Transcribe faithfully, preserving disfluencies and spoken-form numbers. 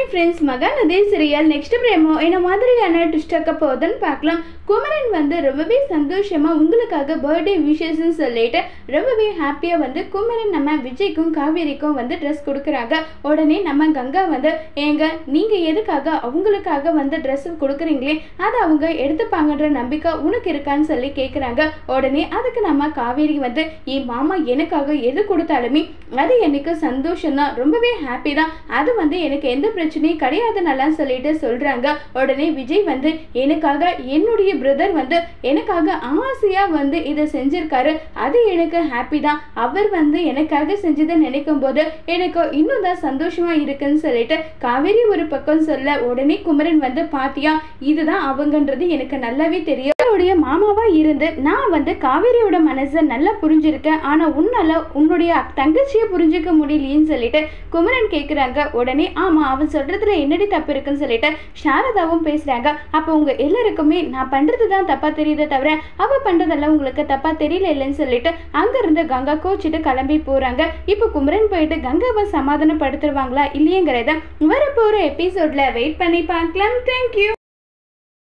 Hi friends, Mahanadi serial next promo என்ன மாதிரியான twist ஆக்க போகுதுன்னு பார்க்கலாம். குமரன் வந்து ரொம்பவே சந்தோஷமா உங்களுக்காக பர்த்டே விஷஸ்ன்னு சொல்லிட்டு ரொம்பவே ஹாப்பியா வந்து குமரன் நம்ம விஜய்க்கும் காவேரிக்கும் வந்து ட்ரெஸ் கொடுக்குறாங்க. உடனே நம்ம கங்கா வந்து ஏங்க நீங்க எதுக்காக அவங்களுக்காக வந்து ட்ரெஸ் கொடுக்குறீங்களே அதை அவங்க எடுத்துப்பாங்கன்ற நம்பிக்கை உனக்கு இருக்கான்னு சொல்லி கேட்குறாங்க. உடனே அதுக்கு நம்ம காவேரி வந்து என் மாமா எனக்காக எது கொடுத்தாலுமே அது எனக்கு சந்தோஷம் தான், ரொம்பவே ஹாப்பி தான், அது வந்து எனக்கு எந்த பிரச்சனையும் கிடையாது நல்லா சொல்லிட்டு சொல்றாங்க. உடனே விஜய் வந்து எனக்காக என்னுடைய பிரதர் வந்து எனக்காக ஆசையா வந்து இதை செஞ்சிருக்காரு, அது எனக்கு ஹாப்பி தான், அவர் வந்து எனக்காக செஞ்சதை நினைக்கும் போது எனக்கு இன்னும் தான் சந்தோஷமா இருக்குன்னு சொல்லிட்டு காவேரி ஒரு பக்கம் சொல்ல, உடனே குமரன் வந்து பாத்தியா இதுதான் அவங்கன்றது எனக்கு நல்லாவே தெரியும், அவருடைய மாமாவா இருந்து நான் வந்து காவேரியோட மனசை நல்லா புரிஞ்சிருக்கேன், ஆனா உன்னால உன்னுடைய தங்கச்சியை புரிஞ்சுக்க முடியலையேன்னு சொல்லிட்டு குமரன் கேட்குறாங்க. உடனே ஆமா அவன் சொல்றதுல என்னடி தப்பு இருக்குன்னு சொல்லிட்டு சாரதாவும் பேசுறாங்க. அப்போ உங்க எல்லாருக்குமே நான் பண்றது தான் தப்பா தெரியுதே தவிர அவ பண்றதெல்லாம் உங்களுக்கு தப்பா தெரியல இல்லைன்னு சொல்லிட்டு அங்க இருந்து கங்கா கோச்சிட்டு கிளம்பி போறாங்க. இப்போ குமரன் போயிட்டு கங்காவை சமாதானப்படுத்துவாங்களா இல்லையங்கிறத வரப்போற எபிசோட்ல வெயிட் பண்ணி பார்க்கலாம். தேங்க்யூ.